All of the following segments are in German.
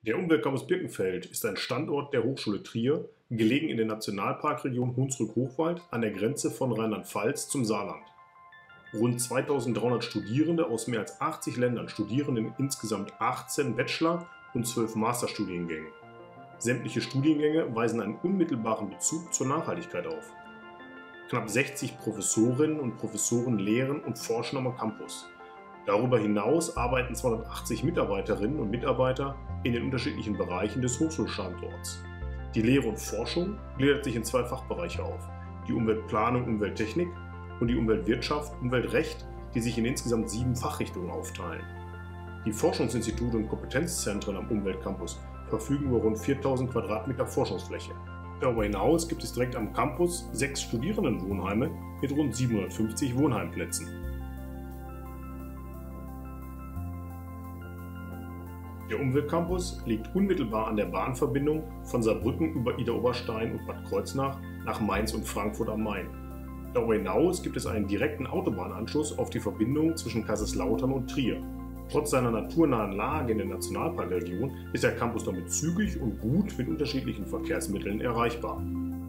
Der Umweltcampus Birkenfeld ist ein Standort der Hochschule Trier, gelegen in der Nationalparkregion Hunsrück-Hochwald an der Grenze von Rheinland-Pfalz zum Saarland. Rund 2300 Studierende aus mehr als 80 Ländern studieren in insgesamt 18 Bachelor- und 12 Masterstudiengängen. Sämtliche Studiengänge weisen einen unmittelbaren Bezug zur Nachhaltigkeit auf. Knapp 60 Professorinnen und Professoren lehren und forschen am Campus. Darüber hinaus arbeiten 280 Mitarbeiterinnen und Mitarbeiter in den unterschiedlichen Bereichen des Hochschulstandorts. Die Lehre und Forschung gliedert sich in zwei Fachbereiche auf: die Umweltplanung, Umwelttechnik und die Umweltwirtschaft, Umweltrecht, die sich in insgesamt 7 Fachrichtungen aufteilen. Die Forschungsinstitute und Kompetenzzentren am Umweltcampus verfügen über rund 4000 Quadratmeter Forschungsfläche. Darüber hinaus gibt es direkt am Campus 6 Studierendenwohnheime mit rund 750 Wohnheimplätzen. Der Umweltcampus liegt unmittelbar an der Bahnverbindung von Saarbrücken über Idar-Oberstein und Bad Kreuznach nach Mainz und Frankfurt am Main. Darüber hinaus gibt es einen direkten Autobahnanschluss auf die Verbindung zwischen Kaiserslautern und Trier. Trotz seiner naturnahen Lage in der Nationalparkregion ist der Campus damit zügig und gut mit unterschiedlichen Verkehrsmitteln erreichbar.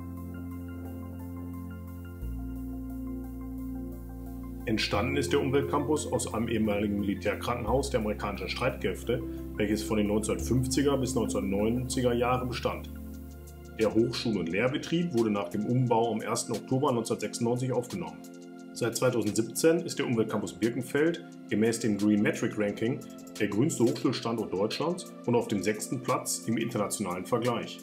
Entstanden ist der Umweltcampus aus einem ehemaligen Militärkrankenhaus der amerikanischen Streitkräfte, welches von den 1950er bis 1990er Jahre bestand. Der Hochschul- und Lehrbetrieb wurde nach dem Umbau am 1. Oktober 1996 aufgenommen. Seit 2017 ist der Umweltcampus Birkenfeld gemäß dem Green Metric Ranking der grünste Hochschulstandort Deutschlands und auf dem 6. Platz im internationalen Vergleich.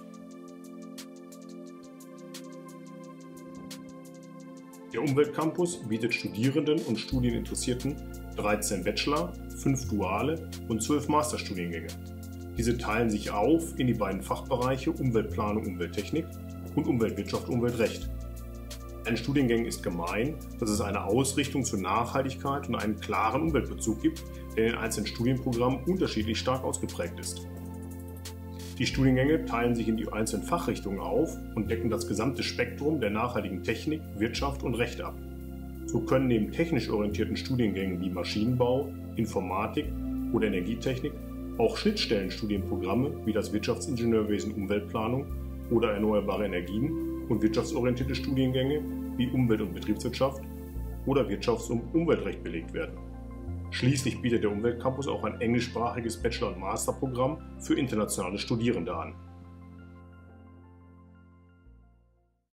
Der Umweltcampus bietet Studierenden und Studieninteressierten 13 Bachelor-, 5 Duale und 12 Masterstudiengänge. Diese teilen sich auf in die beiden Fachbereiche Umweltplanung, Umwelttechnik und Umweltwirtschaft, Umweltrecht. Allen Studiengängen ist gemein, dass es eine Ausrichtung zur Nachhaltigkeit und einen klaren Umweltbezug gibt, der in den einzelnen Studienprogrammen unterschiedlich stark ausgeprägt ist. Die Studiengänge teilen sich in die einzelnen Fachrichtungen auf und decken das gesamte Spektrum der nachhaltigen Technik, Wirtschaft und Recht ab. So können neben technisch orientierten Studiengängen wie Maschinenbau, Informatik oder Energietechnik auch Schnittstellenstudienprogramme wie das Wirtschaftsingenieurwesen Umweltplanung oder erneuerbare Energien und wirtschaftsorientierte Studiengänge wie Umwelt- und Betriebswirtschaft oder Wirtschafts- und Umweltrecht belegt werden. Schließlich bietet der Umweltcampus auch ein englischsprachiges Bachelor- und Masterprogramm für internationale Studierende an.